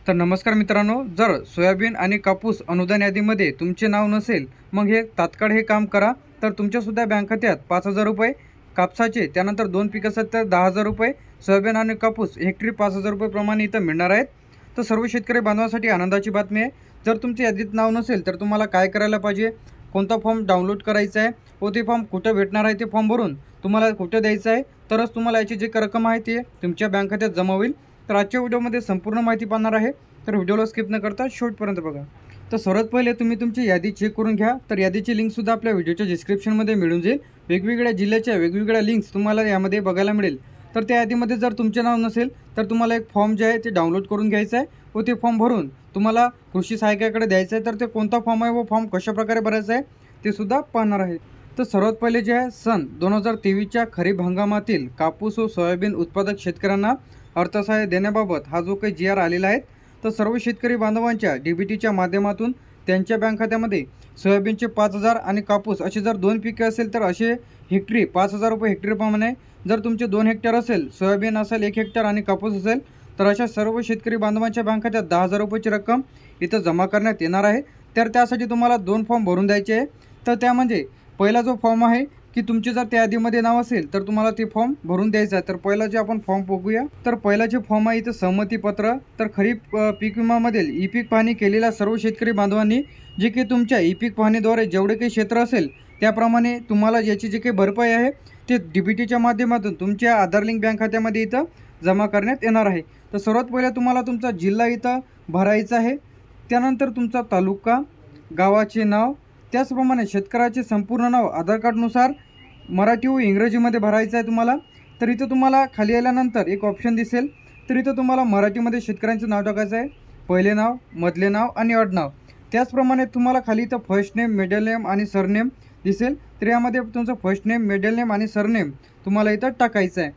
तर नमस्कार मित्रांनो, जर सोयाबीन आणि कापूस अनुदान यादीमध्ये तुमचे नाव नसेल, मग हे तात्काळ हे काम करा. तर तुमच्यासुद्धा बँक खात्यात 5,000 रुपये कापसाचे, त्यानंतर 2 पीक असेल तर 10,000 रुपये, सोयाबीन आणि कापूस हेक्टरी 5,000 रुपये प्रमाणे इथं मिळणार आहेत. तर सर्व शेतकरी बांधवांसाठी आनंदाची बातमी आहे. जर तुमच्या यादीत नाव नसेल तर तुम्हाला काय करायला पाहिजे, कोणता फॉर्म डाउनलोड करायचा आहे व ते फॉर्म कुठं भेटणार आहे, ते फॉर्म भरून तुम्हाला कुठं द्यायचं आहे, तरच तुम्हाला याची जी रक्कम आहे ते तुमच्या बँक खात्यात जमा होईल. तर आजच्या व्हिडिओमध्ये संपूर्ण माहिती पाहणार आहे, तर व्हिडिओला स्किप न करता शेवटपर्यंत बघा. तर सर्वात पहिले तुम्ही तुमची यादी चेक करून घ्या. तर यादीची लिंकसुद्धा आपल्या व्हिडिओच्या डिस्क्रिप्शनमध्ये मिळून जाईल. वेगवेगळ्या जिल्ह्याच्या वेगवेगळ्या लिंक्स तुम्हाला यामध्ये बघायला मिळेल. तर त्या यादीमध्ये जर तुमचे नाव नसेल तर तुम्हाला एक फॉर्म जे आहे ते डाउनलोड करून घ्यायचं आहे व ते फॉर्म भरून तुम्हाला कृषी सहाय्यकाकडे द्यायचं आहे. तर ते कोणता फॉर्म आहे व फॉर्म कशाप्रकारे भरायचा आहे ते सुद्धा पाहणार आहे. तर सर्वात पहिले जे आहे, सन 2023च्या खरीप हंगामातील कापूस व सोयाबीन उत्पादक शेतकऱ्यांना अर्थसहाय्य देण्याबाबत हा जो काही GR आलेला आहे, तर सर्व शेतकरी बांधवांच्या DBTच्या माध्यमातून त्यांच्या बँक खात्यामध्ये सोयाबीनचे 5,000 आणि कापूस असे जर 2 पिके असेल तर असे हेक्टरी 5,000 रुपये हेक्टरीप्रमाणे, जर तुमचे 2 हेक्टर असेल, सोयाबीन असेल 1 हेक्टर आणि कापूस असेल, तर अशा सर्व शेतकरी बांधवांच्या बँक खात्यात 10,000 रुपयाची रक्कम इथं जमा करण्यात येणार आहे. तर त्यासाठी तुम्हाला 2 फॉर्म भरून द्यायचे आहे. तर त्यामध्ये पहिला जो फॉर्म आहे की तुमचे जर त्या यादीमध्ये नाव असेल तर तुम्हाला ते फॉर्म भरून द्यायचं आहे. तर पहिला जे आपण फॉर्म बघूया, तर पहिला जे फॉर्म आहे इथं सहमतीपत्र. तर खरीप पीक विमामधील ई पीक पाहणी केलेल्या सर्व शेतकरी बांधवांनी जे काही तुमच्या ई पीक पाहणीद्वारे जेवढे काही क्षेत्र असेल त्याप्रमाणे तुम्हाला याची जे काही भरपाई आहे ते DBTच्या माध्यमातून तुमच्या आधार लिंक बँक खात्यामध्ये इथं जमा करण्यात येणार आहे. तर सर्वात पहिला तुम्हाला तुमचा जिल्हा इथं भरायचा आहे, त्यानंतर तुमचा तालुका, गावाचे नाव, त्याचप्रमाणे शेतकऱ्याचे संपूर्ण नाव आधार कार्डनुसार मराठी व इंग्रजीमध्ये भरायचं आहे तुम्हाला. तर इथं तुम्हाला खाली आल्यानंतर एक ऑप्शन दिसेल, तर इथं तुम्हाला मराठीमध्ये शेतकऱ्यांचं नाव टाकायचं आहे, पहिले नाव, मधले नाव आणि आडनाव. त्याचप्रमाणे तुम्हाला खाली इथं फर्स्ट नेम, मिडल नेम आणि सरनेम दिसेल. तर यामध्ये तुमचं फर्स्ट नेम, मिडल नेम आणि सरनेम तुम्हाला इथं टाकायचं आहे.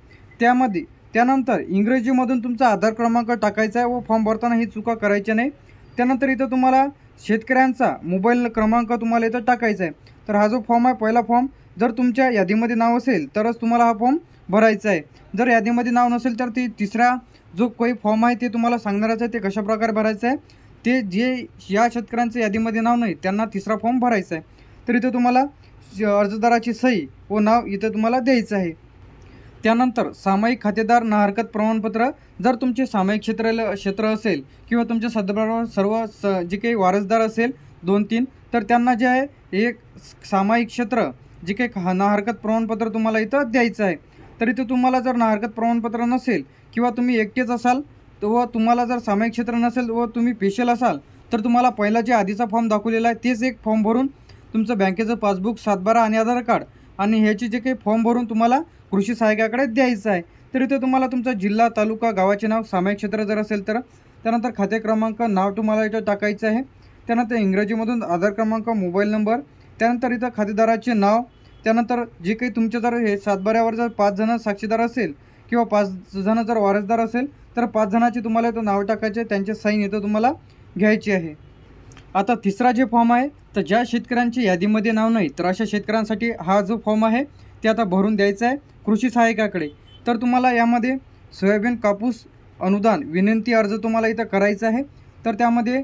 त्यानंतर इंग्रजीमधून तुमचा आधार क्रमांक टाकायचा आहे व फॉर्म भरताना ही चुका करायच्या नाही. त्यानंतर इथं तुम्हाला शेतकऱ्यांचा मोबाईल क्रमांक तुम्हाला इथं टाकायचा आहे. तर हा जो फॉर्म आहे, पहिला फॉर्म, जर तुमच्या यादीमध्ये नाव असेल तरच तुम्हाला हा फॉर्म भरायचा आहे. जर यादीमध्ये नाव नसेल तर ती तिसरा जो काही फॉर्म आहे ते तुम्हाला सांगणारच आहे ते कशाप्रकारे भरायचं आहे. ते जे या शेतकऱ्यांचं यादीमध्ये नाव नाही त्यांना तिसरा फॉर्म भरायचा आहे. तर इथं तुम्हाला अर्जदाराची सही व नाव इथं तुम्हाला द्यायचं आहे. त्यानंतर सामायिक खातेदार ना हरकत प्रमाणपत्र, जर तुमचे सामायिक क्षेत्र असेल किंवा तुमच्या सदबरोबर सर्व जे काही वारसदार असेल 2-3, तर त्यांना जे आहे एक सामायिक क्षेत्र जे काही ना हरकत प्रमाणपत्र तुम्हाला इथं द्यायचं आहे. तर इथं तुम्हाला जर ना हरकत प्रमाणपत्र नसेल किंवा तुम्ही एकटेच असाल व तुम्हाला जर सामायिक क्षेत्र नसेल व तुम्ही स्पेशल असाल तर तुम्हाला पहिला जे आधीचा फॉर्म दाखवलेला आहे तेच एक फॉर्म भरून तुमचं बँकेचं पासबुक, 7/12 आणि आधार कार्ड आणि ह्याची जे काही फॉर्म भरून तुम्हाला कृषी सहाय्यकाकडे द्यायचं आहे. तर इथे तुम्हाला तुमचा जिल्हा, तालुका, गावाचे नाव, सामायिक क्षेत्र जर असेल तर त्यानंतर खाते क्रमांक, नाव तुम्हाला इथं टाकायचं आहे. त्यानंतर इंग्रजीमधून आधार क्रमांक, मोबाईल नंबर, त्यानंतर इथं खातेदाराचे नाव, त्यानंतर जे काही तुमचे जर हे 7/12वर जर 5 जण साक्षीदार असेल किंवा 5 जण जर वारसदार असेल तर 5 जणांची तुम्हाला इथं नाव टाकायचे, त्यांचे साईन इथं तुम्हाला घ्यायची आहे. आता तिसरा जे फॉर्म आहे, तर ज्या शेतकऱ्यांची यादीमध्ये नाव नाही तर अशा शेतकऱ्यांसाठी हा जो फॉर्म आहे ते आता भरून द्यायचा आहे कृषी सहाय्यकाकडे. तर तुम्हाला यामध्ये सोयाबीन कापूस अनुदान विनंती अर्ज तुम्हाला इथं करायचा आहे. तर त्यामध्ये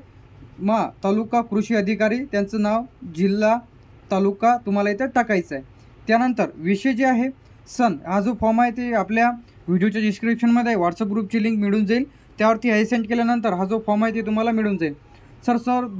तालुका कृषी अधिकारी, त्यांचं नाव, जिल्हा, तालुका तुम्हाला इथं टाकायचं आहे. त्यानंतर विषय जे आहे, सन, हा जो फॉर्म आहे ते आपल्या व्हिडिओच्या डिस्क्रिप्शनमध्ये व्हॉट्सअप ग्रुपची लिंक मिळून जाईल. त्यावरती हाय सेंड केल्यानंतर हा जो फॉर्म आहे ते तुम्हाला मिळून जाईल. सर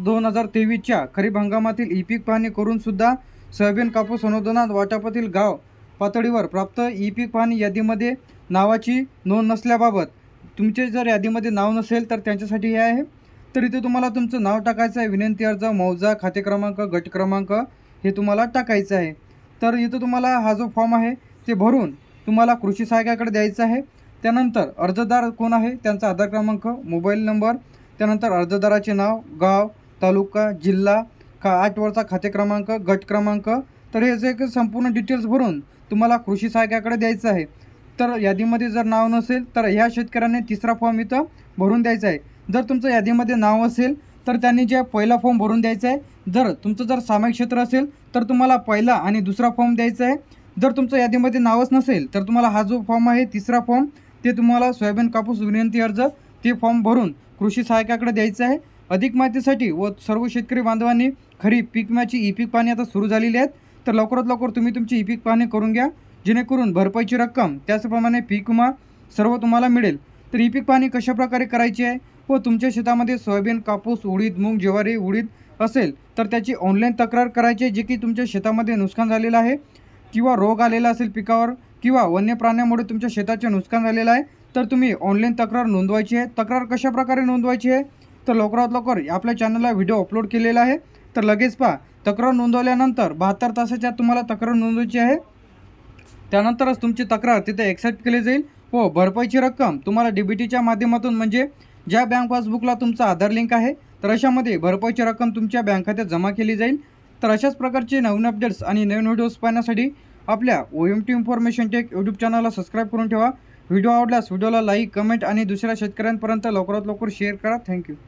2023च्या खरीप हंगामातील ई पीक पाहणी करूनसुद्धा सोयाबीन कापूस अनुदानात वाटपातील गाव पातळीवर प्राप्त ई पीक पाहणी यादीमध्ये नावाची नोंद नसल्याबाबत, तुमचे जर यादीमध्ये नाव नसेल तर त्यांच्यासाठी हे आहे. तर इथे तुम्हाला तुमचं नाव टाकायचं आहे, विनंती अर्ज, मौजा, खाते क्रमांक, गट क्रमांक हे तुम्हाला टाकायचं आहे. तर इथं तुम्हाला हा जो फॉर्म आहे ते भरून तुम्हाला कृषी सहाय्यकाकडे द्यायचं आहे. त्यानंतर अर्जदार कोण आहे त्यांचा आधार क्रमांक, मोबाईल नंबर, त्यानंतर अर्जदाराचे नाव, गाव, तालुका, जिल्हा, 8 वरचा खाते क्रमांक, गट क्रमांक, तर हे जे संपूर्ण डिटेल्स भरून तुम्हाला कृषी सहाय्यकाकडे द्यायचं आहे. तर यादीमध्ये जर नाव नसेल तर ह्या शेतकऱ्यांनी तिसरा फॉर्म इथं भरून द्यायचा आहे. जर तुमचं यादीमध्ये नाव असेल तर त्यांनी जे पहिला फॉर्म भरून द्यायचा आहे. जर सामायिक क्षेत्र असेल तर तुम्हाला पहिला आणि दुसरा फॉर्म द्यायचा आहे. जर तुमचं यादीमध्ये नावच नसेल तर तुम्हाला हा जो फॉर्म आहे तिसरा फॉर्म ते तुम्हाला सोयाबीन कापूस विनंती अर्ज ते फॉर्म भरून कृषी सहाय्यकाकडे द्यायचं आहे. अधिक माहितीसाठी व सर्व शेतकरी बांधवांनी खरीप पीक विम्याची ई-पीक पाहणी आता सुरू झालेली आहेत. तर लवकरात लवकर तुम्ही तुमची ई-पीक पाहणी करून घ्या, जेणेकरून भरपाईची रक्कम त्याचप्रमाणे पीक विमा सर्व तुम्हाला मिळेल. तर ई-पीक पाहणी कशाप्रकारे करायची आहे व तुमच्या शेतामध्ये सोयाबीन, कापूस, उडीद, मूग, ज्वारी, उडीद असेल तर त्याची ऑनलाईन तक्रार करायची आहे, जे की तुमच्या शेतामध्ये नुकसान झालेलं आहे किंवा रोग आलेला असेल पिकावर किंवा वन्य प्राण्यामुळे तुमच्या शेताचे नुकसान झालेलं आहे, तर तुम्ही ऑनलाईन तक्रार नोंदवायची आहे. तक्रार कशाप्रकारे नोंदवायची आहे तर लवकरात लवकर आपल्या चॅनलला व्हिडिओ अपलोड केलेला आहे. तर लगेच पहा. तक्रार नोंदवल्यानंतर 72 तासाच्या आत तुम्हाला तक्रार नोंदवायची आहे. त्यानंतरच तुमची तक्रार तिथे ॲक्सेप्ट केली जाईल व भरपाईची रक्कम तुम्हाला DBTच्या माध्यमातून, म्हणजे ज्या बँक पासबुकला तुमचा आधार लिंक आहे तर अशामध्ये भरपाईची रक्कम तुमच्या बँक खात्यात जमा केली जाईल. तर अशाच प्रकारचे नवीन अपडेट्स आणि नवीन व्हिडिओज पाहण्यासाठी आपल्या OMT इन्फॉर्मेशन टेक यूट्यूब चॅनलला सबस्क्राईब करून ठेवा. व्हिडिओ आवडल्यास व्हिडिओला लाईक, कमेंट आणि दुसऱ्या शेतकऱ्यांपर्यंत लवकरात लवकर शेअर करा. थँक्यू.